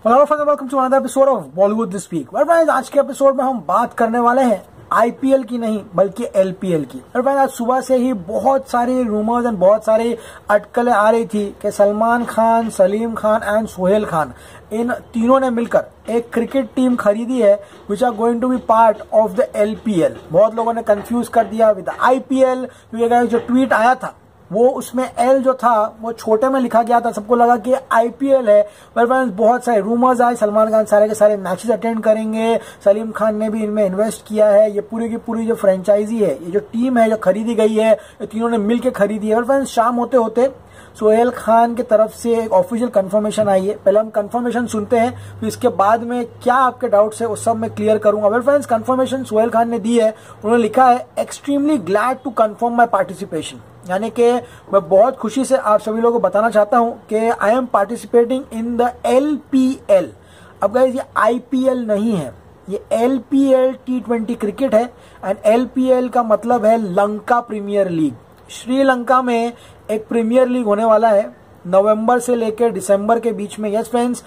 Hello friends, welcome to another episode of Bollywood this week. Friends, आज के episode में हम बात करने वाले हैं आईपीएल की नहीं बल्कि एलपीएल की। और फ्रेंड्स, आज सुबह से ही बहुत सारी रूमर्स एंड बहुत सारी अटकलें आ रही थी कि सलमान खान, सलीम खान एंड सोहेल खान इन तीनों ने मिलकर एक क्रिकेट टीम खरीदी है which are going to be part of the LPL. बहुत लोगों ने कंफ्यूज कर दिया विद आईपीएल, क्योंकि जो ट्वीट आया था वो उसमें एल जो था वो छोटे में लिखा गया था, सबको लगा कि आईपीएल है। पर बहुत सारे रूमर्स आए, सलमान खान सारे के सारे मैचेस अटेंड करेंगे, सलीम खान ने भी इनमें इन्वेस्ट किया है। ये पूरी की पूरी जो फ्रेंचाइजी है, ये जो टीम है जो खरीदी गई है, ये तीनों ने मिलकर खरीदी है। और फ्रेंड्स, शाम होते होते सोहेल खान की तरफ से एक ऑफिशियल कंफर्मेशन आई है। पहले हम कंफर्मेशन सुनते हैं, फिर इसके बाद में क्या आपके डाउट्स है उस सब मैं क्लियर करूंगा। Well friends, confirmation Sohail Khan ने दी है। उन्होंने लिखा है, extremely glad to confirm my participation, यानी कि मैं बहुत खुशी से आप सभी लोगों को बताना चाहता हूं कि I am participating in the LPL. अब गाइस, ये आईपीएल नहीं है, ये एलपीएल T20 क्रिकेट है। एंड एलपीएल का मतलब है लंका प्रीमियर लीग। श्रीलंका में एक प्रीमियर लीग होने वाला है नवंबर से लेकर दिसंबर के बीच में। यस फ्रेंड्स,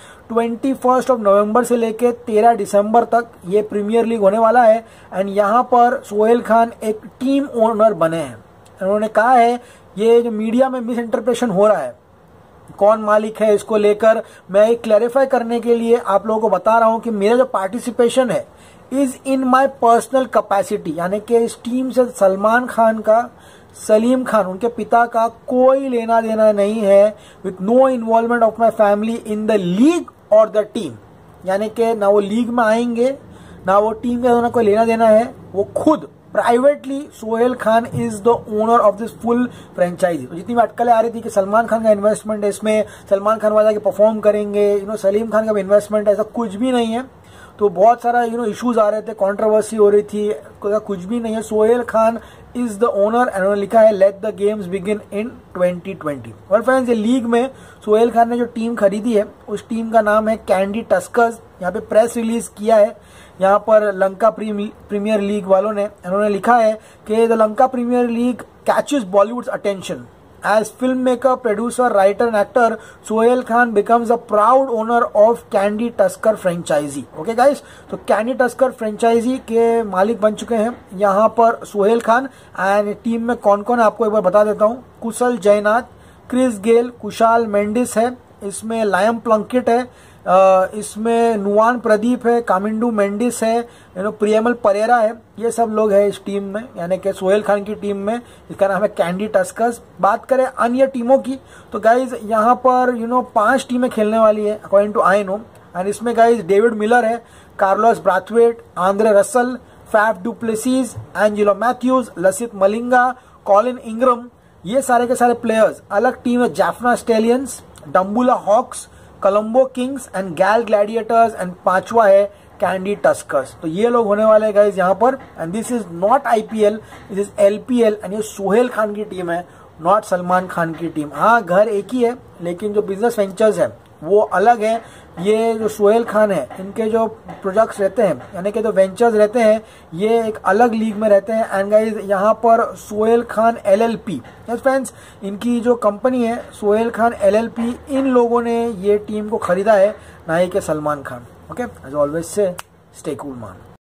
21 नवंबर से लेकर 13 दिसंबर तक ये प्रीमियर लीग होने वाला है। एंड यहाँ पर सोहेल खान एक टीम ओनर बने हैं। उन्होंने कहा है, ये जो मीडिया में मिस इंटरप्रेशन हो रहा है कौन मालिक है, इसको लेकर मैं एक क्लैरिफाई करने के लिए आप लोगों को बता रहा हूं कि मेरा जो पार्टिसिपेशन है is in my personal capacity, यानी कि इस टीम से सलमान खान का, सलीम खान उनके पिता का कोई लेना देना नहीं है, with no involvement of my family in the league और द टीम। यानी कि ना वो लीग में आएंगे ना वो टीम का कोई लेना देना है। वो खुद privately Sohail Khan is the owner of this full franchise. जितनी भी अटकलें आ रही थी कि सलमान खान का इन्वेस्टमेंट है इसमें, सलमान खान वाला के परफॉर्म करेंगे, सलीम खान का भी इन्वेस्टमेंट है, ऐसा कुछ भी नहीं है। तो बहुत सारा इश्यूज आ रहे थे, कंट्रोवर्सी हो रही थी, कुछ भी नहीं है। Sohail Khan is the owner and उन्होंने लिखा है, let the games begin in 2020। और फ्रेंड्स, ये लीग में सोहेल खान ने जो टीम खरीदी है उस टीम का नाम है कैंडी टस्कर्स। यहाँ पे प्रेस रिलीज किया है यहाँ पर लंका प्रीमियर लीग वालों ने। उन्होंने लिखा है कि the Lanka Premier League catches Bollywood's attention as film maker, producer, writer and actor Sohail Khan becomes a proud owner of Kandy Tusker franchise. Okay guys, तो कैंडी टस्कर फ्रेंचाइजी के मालिक बन चुके हैं यहाँ पर सोहेल खान। एंड टीम में कौन कौन है आपको एक बार बता देता हूँ। कुशल जयनाथ, क्रिस गेल, कुशाल मेंडिस है, इसमें लायम प्लंकेट है, इसमें नुआन प्रदीप है, कामिंडू मेंडिस है, प्रियमल परेरा है। ये सब लोग हैं इस टीम में, यानी कि सोहेल खान की टीम में। इसका नाम है कैंडी टस्कर्स। बात करें अन्य टीमों की तो गाइज यहाँ पर 5 टीमें खेलने वाली है according to I know. And इसमें गाइज डेविड मिलर है, Carlos Brathwaite, Andre Russell, Faf du Plessis, Angelo Mathews, Lasith Malinga, Colin Ingram, ये सारे के सारे प्लेयर्स। अलग टीम है Jaffna Stallions, Dambulla Hawks, Colombo Kings and Galle Gladiators. And 5वां है कैंडी टस्कर्स। तो ये लोग होने वाले गाइज यहाँ पर। And this is not IPL, this is LPL. And ये सोहेल खान की टीम है, नॉट सलमान खान की टीम। हाँ, घर एक ही है लेकिन जो बिजनेस वेंचर्स है वो अलग है। ये जो सोहेल खान है, इनके जो प्रोजेक्ट्स रहते हैं यानी कि जो वेंचर्स रहते हैं, ये एक अलग लीग में रहते हैं। एंड गाइज यहाँ पर Sohail Khan LLP, yes friends, इनकी जो कंपनी है सोहेल खान LLP, इन लोगों ने ये टीम को खरीदा है, ना ही कि Salman Khan. Okay, as always say stay cool man.